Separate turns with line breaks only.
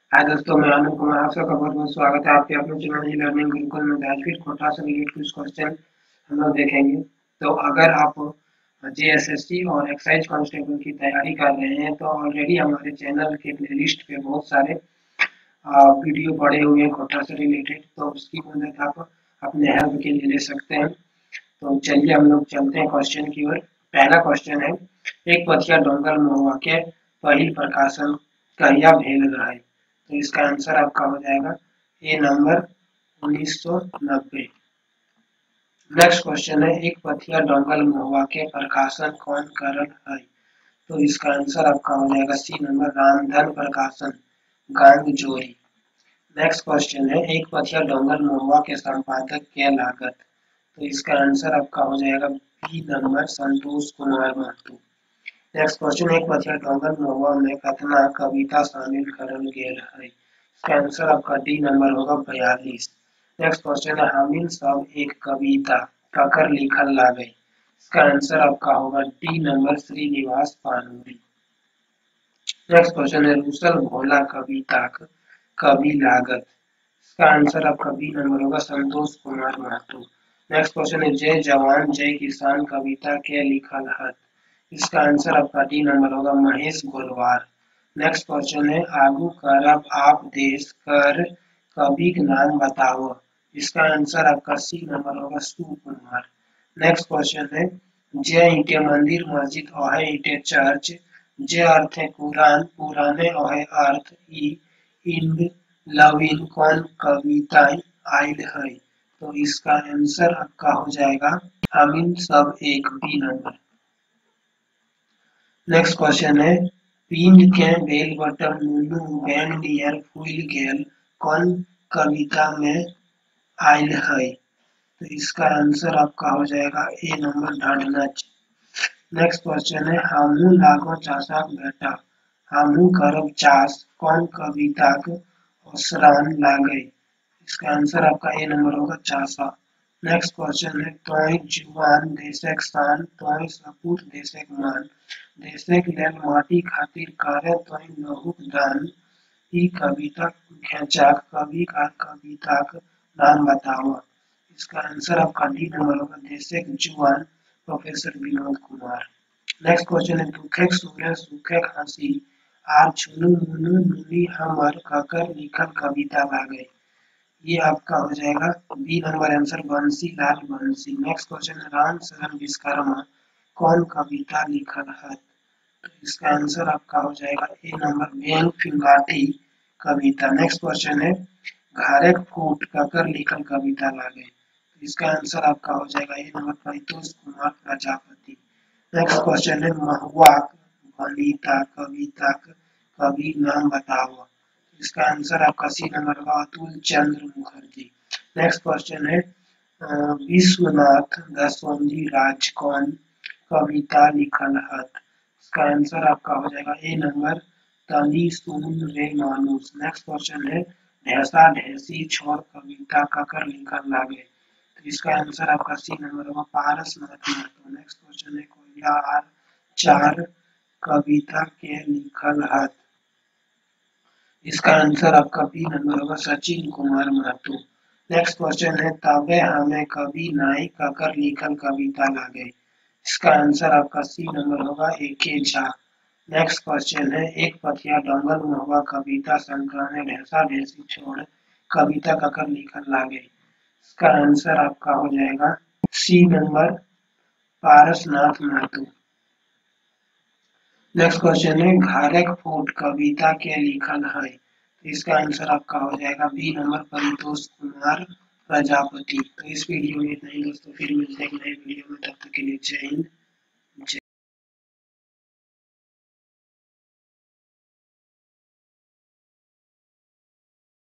हाय दोस्तों, मैं आनंद कुमार। आप सबका बहुत बहुत स्वागत है आपके अपने चैनल ई लर्निंग गुरुकुल में। आज फिर कोटा से रिलेटेड कुछ क्वेश्चन हम लोग देखेंगे। तो अगर आप जेएसएससी और एक्साइज कांस्टेबल की तैयारी कर रहे हैं तो ऑलरेडी हमारे चैनल के प्लेलिस्ट पे बहुत सारे वीडियो पड़े हुए हैं कोटा से रिलेटेड, तो उसकी मदद आप अपने हेल्प के लिए ले सकते हैं। तो चलिए हम लोग चलते हैं क्वेश्चन की ओर। पहला क्वेश्चन है, एक पथिया डोंगल महुआ के पहिल प्रकाशन कहिया भेल रहे। तो इसका आंसर आपका हो जाएगा ए नंबर 1990। नेक्स्ट क्वेश्चन है, एक पथिया डोंगल महुआ के प्रकाशन कौन करल है। तो इसका आंसर आपका हो जाएगा सी नंबर रामधन प्रकाशन गांग जोरी। नेक्स्ट क्वेश्चन है, एक पथिया डोंगल महुआ के संपादक के लागत। तो इसका आंसर आपका हो जाएगा B number Santosh Kumar Mahto. Next question, एक पथिया डोंगल महुआ में कतना कविता शामिल करल गेल है। इसका आंसर आपका डी नंबर होगा 42। नेक्स्ट क्वेश्चन है, हामिल सब एक कविता ककर लिखल लागे। इसका आंसर आपका होगा D number Srinivas Panuri. Next question है, रूसल भोला कविता कवि लागत। इसका आंसर आपका बी नंबर होगा संतोष कुमार महतो। नेक्स्ट क्वेश्चन है, जय जवान जय किसान कविता के लिखल है। इसका आंसर आपका डी नंबर होगा महेश गोलवार। नेक्स्ट क्वेश्चन है, आगू करब आप देश कर कवि के नाम बताओ। इसका आंसर आपका सी नंबर होगा सुकुमार। नेक्स्ट क्वेश्चन है, जय ईंटे मंदिर मस्जिद ओहे ईंटे चर्च, जे अर्थ है कुरान पुराने ओहे अर्थ ई इंड लविन कौन कविताएं आयल है। तो इसका आंसर आपका हो जाएगा हामिल सब एक बी नंबर। नेक्स्ट क्वेश्चन है, पिंड के बेल बटन नुनू बैंग नियर फूल गेल कौन कविता में आयल है। तो इसका आंसर आपका हो जाएगा ए नंबर ढाढनच। नेक्स्ट क्वेश्चन है, हमू लागो चाषक बेटा हमू करब चाष कौन कविताक ओसरान लागे। इसका आंसर आपका ए नंबर होगा चाषा। नेक्स्ट क्वेश्चन है, तोय जुआन देशक शान तोय सपूत देशक मान, देशक लेल माटी खातिर करे तोय लहूक दान, ई कविता खेचाक कवि का कविताक नाम बताओ। इसका आंसर आपका डी नंबर होगा देशक जुआन professor Vinod Kumar. Next question है, दुखेक सूरज सुखेक हंसी आर छुनु मुनु नुनी हमर ककर लिखल कविता लागे। ये आपका हो जाएगा B number answer Bansi Lal बंसी। नेक्स्ट क्वेश्चन है, राम शरण विश्वकर्मा कौन कविता लिखल है। तो इसका आंसर आपका हो जाएगा ए नंबर बेंग फिंगाटी कविता। नेक्स्ट क्वेश्चन है, घारेक फूट ककर लिखल कविता लागे। तो इसका आंसर आपका हो जाएगा A number Paritosh Kumar Prajapati. Next question है, महुआ वनिता कविता कवि नाम बताओ। इसका आंसर आपका सी नंबर होगा अतुल चंद्र मुखर्जी। नेक्स्ट क्वेश्चन है, विश्वनाथ दसवंजी राज कौन कविता लिखल है। इसका आंसर आपका हो जाएगा ए नंबर तनी सुन रे मानुस। नेक्स्ट क्वेश्चन है, ढैसा ढैसी छोर कविता ककर लिखल लागे। तो इसका आंसर आपका सी नंबर होगा पारसनाथ महतो। नेक्स्ट क्वेश्चन है, कोयला आर चार कविता के लिखल है। इसका आंसर आपका बी नंबर होगा सचिन कुमार महतो। नेक्स्ट क्वेश्चन है, तबे हमें कभी नाई ककर लिखल कविता लागे। इसका आंसर आपका सी नंबर होगा एके झा। नेक्स्ट क्वेश्चन है, एक पथिया डोंगल महुआ कविता संग्रह में ढैसा ढैसी छोड़ कविता ककर लिखल लागे। इसका आंसर आपका हो जाएगा C number Parasnath Mahto. Next question है, घारेक फूट कविता के लिखल है। इसका आंसर आपका हो जाएगा बी नंबर परितोष कुमार प्रजापति। तो इस वीडियो में इतना ही दोस्तों, फिर मिलते हैं एक नए वीडियो में, तब तक के लिए जय हिंद।